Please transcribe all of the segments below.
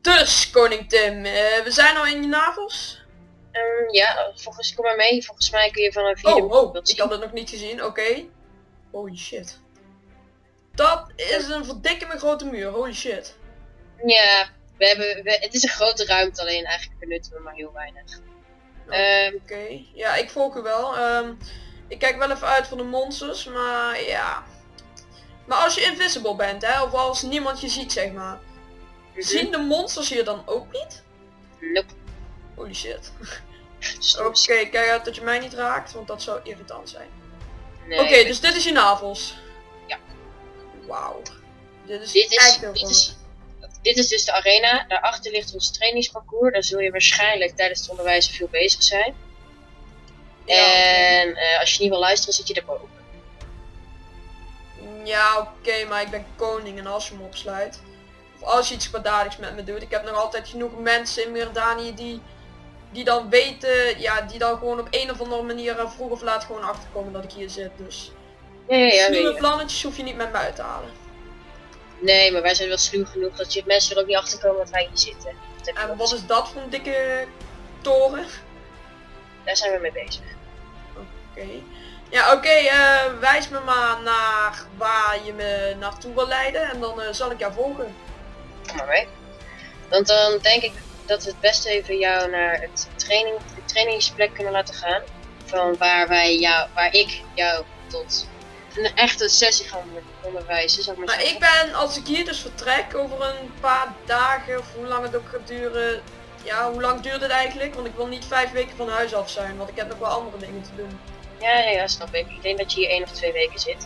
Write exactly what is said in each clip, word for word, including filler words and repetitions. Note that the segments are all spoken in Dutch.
Dus, koning Tim, uh, we zijn al in je navels? Um, ja, volgens, kom maar mee. Volgens mij kun je van een vierde Oh, oh, dat ik had het nog niet gezien, oké. Okay. Holy shit. Dat is een verdikkende grote muur, holy shit. Ja, we hebben, we, het is een grote ruimte, alleen eigenlijk benutten we maar heel weinig. Oh, um, oké, okay. Ja, ik volg u wel. Um, ik kijk wel even uit voor de monsters, maar ja. Maar als je invisible bent, hè, of als niemand je ziet, zeg maar. Mm-hmm. Zien de monsters hier dan ook niet? Nope. Holy shit. Oké, okay, kijk uit dat je mij niet raakt, want dat zou irritant zijn. Nee, Oké, okay, dus dit is je navels. Ja. Wauw. Dit is dit echt is, heel dit is, dit is dus de arena. Daarachter ligt ons trainingsparcours. Daar zul je waarschijnlijk tijdens het onderwijs veel bezig zijn. Ja, en okay. uh, als je niet wil luisteren, zit je daarboven. Ja, oké, okay, maar ik ben koning en als je me opsluit. Of als je iets kwaadaardigs met me doet. Ik heb nog altijd genoeg mensen in Miradanië die... Die dan weten, ja, die dan gewoon op een of andere manier vroeg of laat gewoon achterkomen dat ik hier zit. Dus ja, ja, ja, sluwe ja. plannetjes hoef je niet met me uit te halen. Nee, maar wij zijn wel sluw genoeg dat je mensen er ook niet achterkomen dat wij hier zitten. En wat is dat voor een dikke toren? Daar zijn we mee bezig. Oké. Okay. Ja, oké, okay, uh, wijs me maar naar waar je me naartoe wil leiden en dan uh, zal ik jou volgen. Kom maar mee. Want dan denk ik dat we het beste even jou naar het training, de trainingsplek kunnen laten gaan. Van waar wij jou, waar ik jou tot een echte sessie gaan onderwijzen. Zal ik maar maar ik ben, als ik hier dus vertrek over een paar dagen, of hoe lang het ook gaat duren. Ja, hoe lang duurt het eigenlijk? Want ik wil niet vijf weken van huis af zijn, want ik heb nog wel andere dingen te doen. Ja, ja, ja, snap ik. Ik denk dat je hier één of twee weken zit.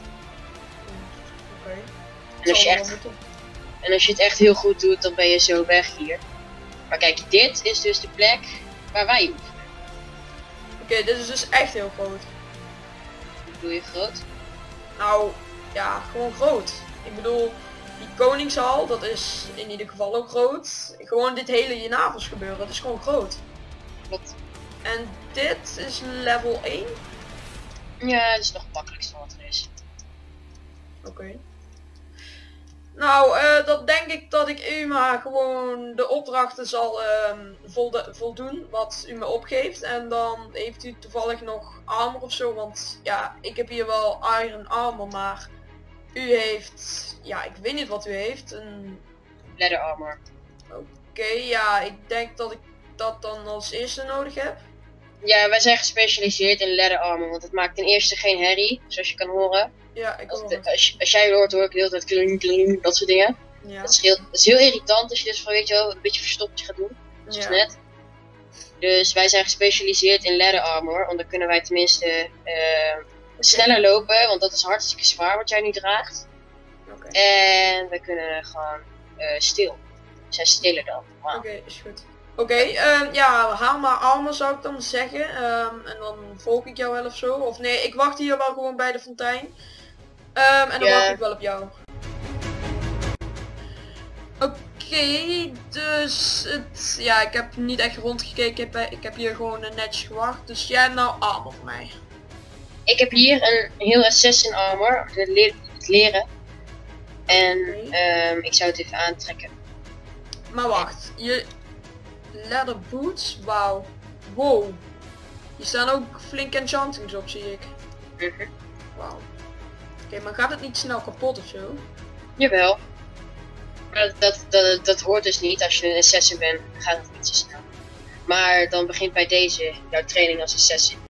Oké. Okay. En als je echt, en als je het echt heel goed doet, dan ben je zo weg hier. Maar kijk, dit is dus de plek waar wij oefenen. Oké, okay, dit is dus echt heel groot. Hoe bedoel je groot? Nou, ja, gewoon groot. Ik bedoel, die koningshal, dat is in ieder geval ook groot. Gewoon dit hele je navels gebeuren, dat is gewoon groot. Klopt. En dit is level één? Ja, dat is nog het makkelijkste wat er is. Oké. Okay. Nou, uh, dat denk ik dat ik u maar gewoon de opdrachten zal uh, voldoen wat u me opgeeft. En dan heeft u toevallig nog armor of zo, want ja, ik heb hier wel iron armor, maar u heeft, ja, ik weet niet wat u heeft. Een... Leather armor. Oké, okay, ja, ik denk dat ik dat dan als eerste nodig heb. Ja, wij zijn gespecialiseerd in leather armor, want het maakt ten eerste geen herrie, zoals je kan horen. Ja, ik als, hoor de, als, als jij hoort, hoor ik de hele tijd kling, kling, dat soort dingen. Ja. Dat, scheelt, dat is heel irritant als je dus van, weet je wel, een beetje verstopt gaat doen. Zoals ja. net. Dus wij zijn gespecialiseerd in leather armor, want dan kunnen wij tenminste uh, sneller lopen, want dat is hartstikke zwaar wat jij nu draagt. Okay. En we kunnen gewoon uh, stil. We zijn stiller dan. Wow. Oké, okay, is goed. Oké, okay, um, ja, haal maar armor zou ik dan zeggen. Um, en dan volg ik jou wel of zo. Of nee, ik wacht hier wel gewoon bij de fontein. Um, en dan yeah. wacht ik wel op jou. Oké, okay, dus het, ja, ik heb niet echt rondgekeken. Ik heb, ik heb hier gewoon netjes gewacht. Dus jij hebt nou armor voor mij. Ik heb hier een heel assassin armor, het le leren. En okay. um, ik zou het even aantrekken. Maar wacht, je leather boots, wauw. Wow. Hier staan ook flink enchantings op, zie ik. Mm-hmm. Wauw. Oké, okay, maar gaat het niet snel kapot of zo? Jawel. Maar dat, dat, dat, dat hoort dus niet. Als je een assassin bent, gaat het niet zo snel. Maar dan begint bij deze jouw training als assassin.